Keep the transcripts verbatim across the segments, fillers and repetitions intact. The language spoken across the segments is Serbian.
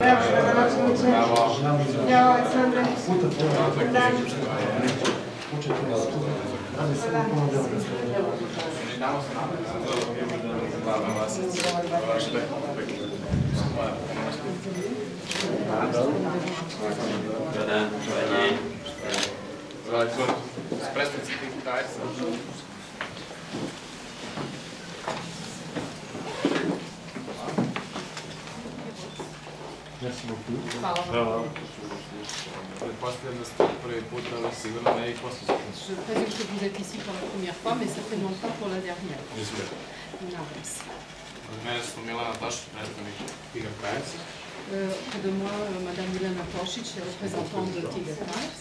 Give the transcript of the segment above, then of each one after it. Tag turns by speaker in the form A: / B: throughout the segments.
A: Evo, gradonačelniče. Ja, Aleksandre. Dobar dan.
B: Predstavnici tih tajca.
C: Merci beaucoup.
A: Hvala.
B: Pretpostavljam da ste prvi put, ali sigurno ne i posljednji.
A: Je présume que vous êtes ici pour la première fois, mais certainement pas pour la dernière.
B: J'espère.
A: Nadam se.
B: Od mene su Milana Tošić, predstavnik Tigar Price.
A: Près de moi, Madame Milana Tošić, représentante de Tigar Price.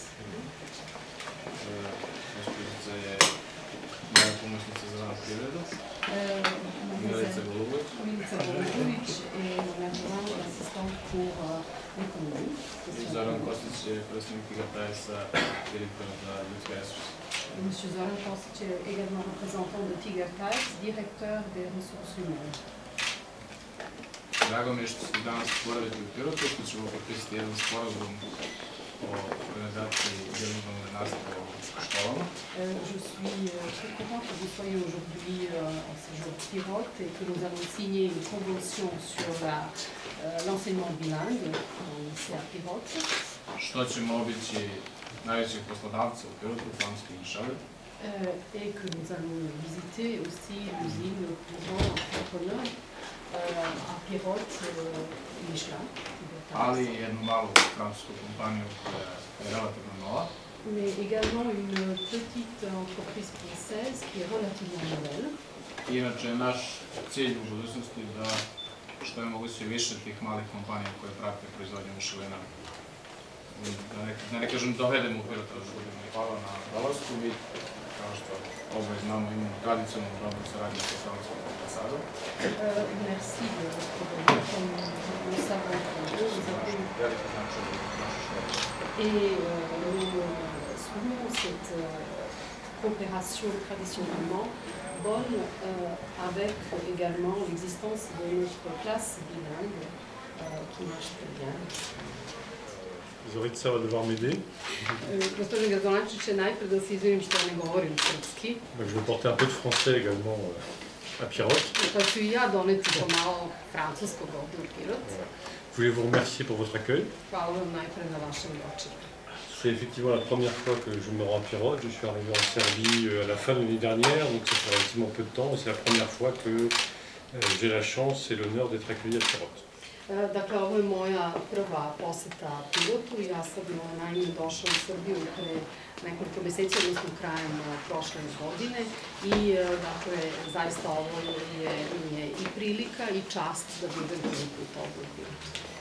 B: Gospođica je moja pomoćnica za rad privredu. Milica Golubović.
A: Milica Golubović est mon adjointe assistante pour l'économie.
B: I Zoran Kostić je predstavnik Tigar Price-a, direktor za ljudske resurse.
A: Monsieur Zoran Kostić est également représentant de Tigar Price, directeur des ressources humaines.
B: Drago mi je što ste danas boraviti u Pirotu, što ćemo potpisati jedan sporazum o organizaciji digitalne nastave u školama.
A: Je suis très contente que vous soyez aujourd'hui en séjour Pirote et que nous allons signer une convention sur l'enseignement bilingue dans le lycée à Pirote.
B: Što ćemo obići najvećeg poslodavca u Pirotu, Flamski Mišalet.
A: Et que nous allons visiter aussi l'usine le plus grand entrepreneur à Pirote, Michelin.
B: Ali jednu malu francusku kompaniju koja je relativno nova.
A: Mais également une petite entreprise française qui est relativement nouvelle.
B: Inače, naš cilj u budućnosti da što je moguće više tih malih kompanija koje prate proizvodnju Michelina. Da ne kažem dovedemo u Pirot, da budemo i hvala na dolasku. Mi, kao što oboje znamo, imamo tradicionalnu dobru saradnju sa francuskom ambasadom.
A: Merci de votre venue, comme nous savons que vous avez...
B: Veliki značaj u našu školu.
A: Et nous soulignons cette coopération traditionnellement bonne avec également l'existence de notre classe bilingue qui marche très bien.
C: Zorica va devoir m'aider.
A: Gospodin Gradonačelnić će najprej da se izvinim što ne govorim srpski.
C: Je vais porter un peu de français également à Pirote.
A: Pa ću i ja doneti pomalo francuskog ovdje u Pirot.
C: Je voulais vous remercier pour votre accueil.
A: Hvala vam najprej na vašem dočeku.
C: C'est effectivement la première fois que je me rends à Pirote. Je suis arrivé en Serbie à la fin de l'année dernière, donc ça fait relativement peu de temps. C'est la première fois que j'ai la chance et l'honneur d'être accueilli à Pirote.
A: Dakle, ovo je moja prva poseta Pirotu. Ja sam naime došla u Srbiju pre nekoliko meseci, odnosno krajem prošle godine. I, dakle, zaista ovo je i prilika i čast da budem prvi put ovdje u Pirotu.